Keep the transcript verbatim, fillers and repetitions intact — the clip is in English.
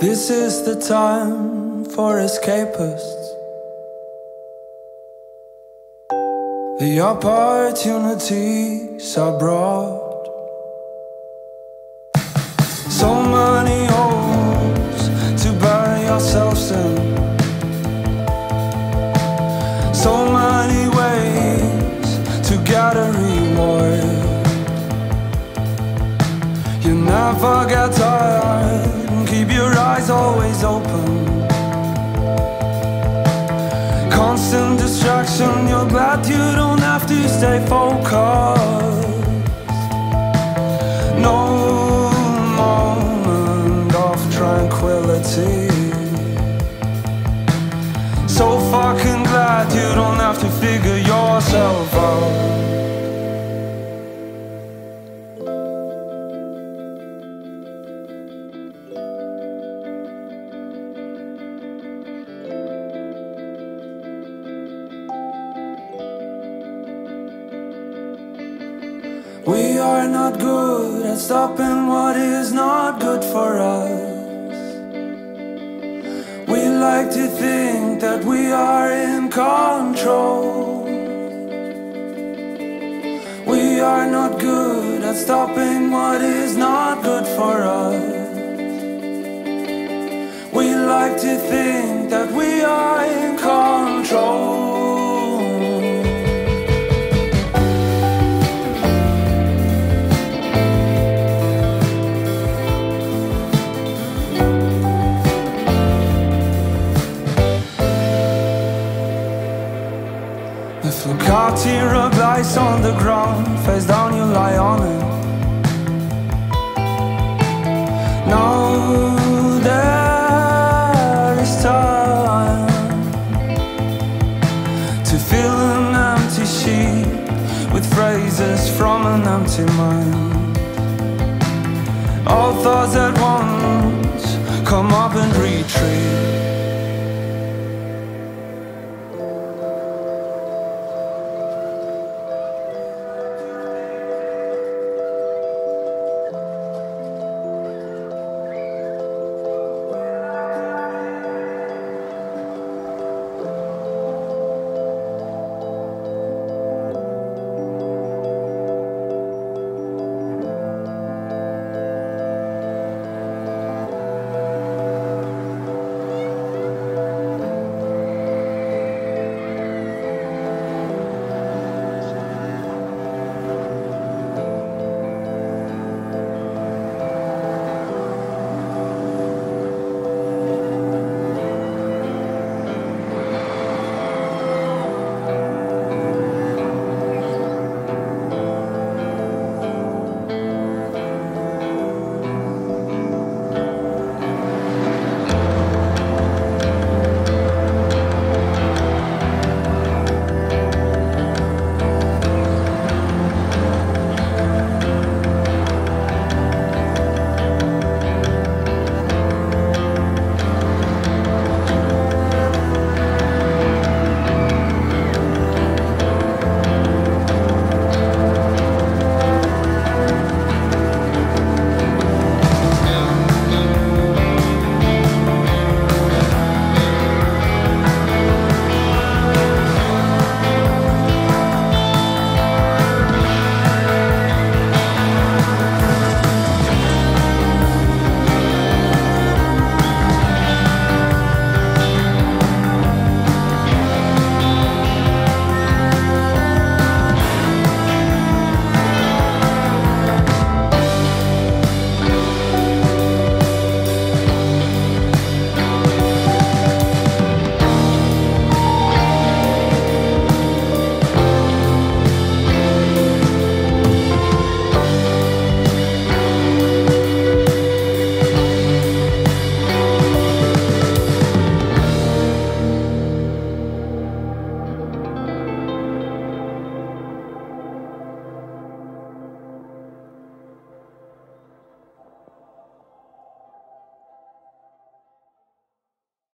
This is the time for escapists. The opportunities are broad. So many holes to bury yourselves in. So many ways to get a reward. You never get tired. Keep your eyes always open. Constant distraction, you're glad you don't have to stay focused. No moment of tranquility. So fucking glad you don't have to figure yourself out. We are not good at stopping what is not good for us. We like to think that we are in control. We are not good at stopping what is not good for us. We like to think that we are in control. If a car rug lies on the ground, face down you lie on it. Now there is time to fill an empty sheet with phrases from an empty mind. All thoughts at once come up and retreat.